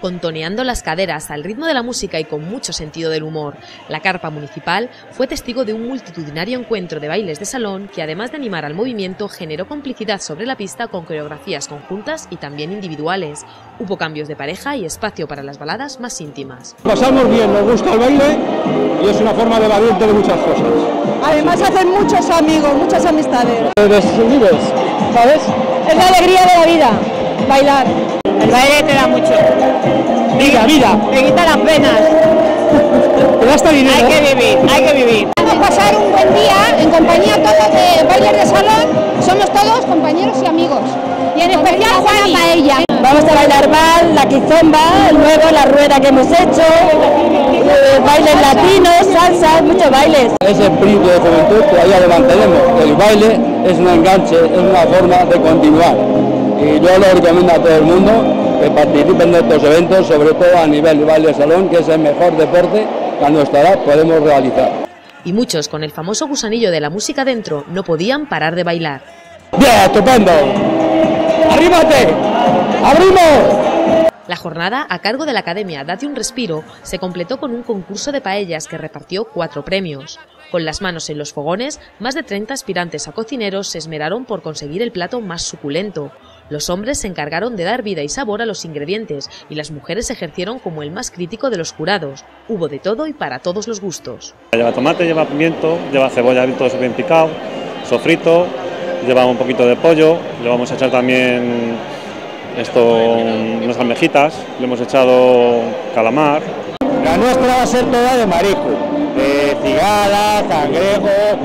contoneando las caderas al ritmo de la música y con mucho sentido del humor. La carpa municipal fue testigo de un multitudinario encuentro de bailes de salón que, además de animar al movimiento, generó complicidad sobre la pista con coreografías conjuntas y también individuales. Hubo cambios de pareja y espacio para las baladas más íntimas. Pasamos bien, nos gusta el baile y es una forma de evadirte de muchas cosas. Además hacen muchos amigos, muchas amistades. Desundidos, ¿sabes? Es la alegría de la vida, bailar. El baile te da mucho. Vida. Te quita las penas. Te da hasta dinero. Hay que vivir. Vamos a pasar un buen día en compañía todos de bailes de salón. Somos todos compañeros y amigos. Y en especial Juan Paella. Vamos a bailar mal, la quizomba, luego la rueda que hemos hecho, bailes latinos, salsa, muchos bailes. Ese espíritu de juventud todavía lo mantenemos. El baile es un enganche, es una forma de continuar. Y yo lo recomiendo a todo el mundo que participen de estos eventos, sobre todo a nivel de baile de salón, que es el mejor deporte que a nuestra edad podemos realizar. Y muchos, con el famoso gusanillo de la música dentro, no podían parar de bailar. ¡Bien, estupendo! ¡Arrímate! ¡Abrimos! La jornada, a cargo de la Academia Date un Respiro, se completó con un concurso de paellas que repartió 4 premios. Con las manos en los fogones, más de 30 aspirantes a cocineros se esmeraron por conseguir el plato más suculento. Los hombres se encargaron de dar vida y sabor a los ingredientes y las mujeres ejercieron como el más crítico de los jurados. Hubo de todo y para todos los gustos. Lleva tomate, lleva pimiento, lleva cebolla bien picado, sofrito, lleva un poquito de pollo, le vamos a echar también unas almejitas, le hemos echado calamar. La nuestra va a ser toda de marisco, de cigala, cangrejo,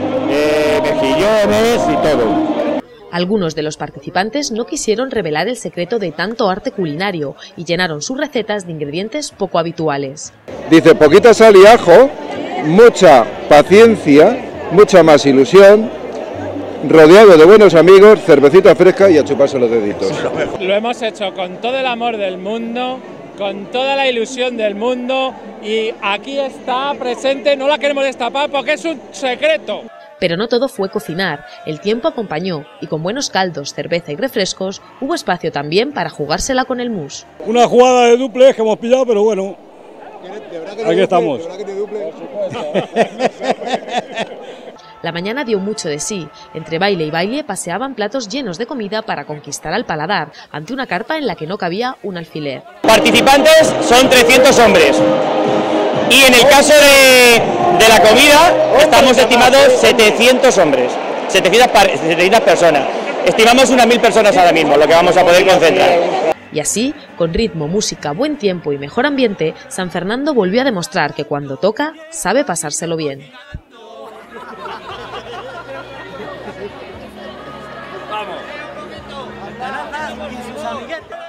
mejillones y todo. Algunos de los participantes no quisieron revelar el secreto de tanto arte culinario y llenaron sus recetas de ingredientes poco habituales. Dice, poquita sal y ajo, mucha paciencia, mucha más ilusión, rodeado de buenos amigos, cervecita fresca y a chuparse los deditos. Lo hemos hecho con todo el amor del mundo, con toda la ilusión del mundo y aquí está presente, no la queremos destapar porque es un secreto. Pero no todo fue cocinar, el tiempo acompañó y con buenos caldos, cerveza y refrescos hubo espacio también para jugársela con el mus. Una jugada de duples que hemos pillado, pero bueno, aquí estamos. La mañana dio mucho de sí. Entre baile y baile paseaban platos llenos de comida para conquistar al paladar, ante una carpa en la que no cabía un alfiler. Participantes son 300 hombres. Y en el caso de la comida, estamos estimados 700 hombres, 700 personas. Estimamos unas 1000 personas ahora mismo, lo que vamos a poder concentrar. Y así, con ritmo, música, buen tiempo y mejor ambiente, San Fernando volvió a demostrar que cuando toca, sabe pasárselo bien. Vamos. Y sus amiguetes.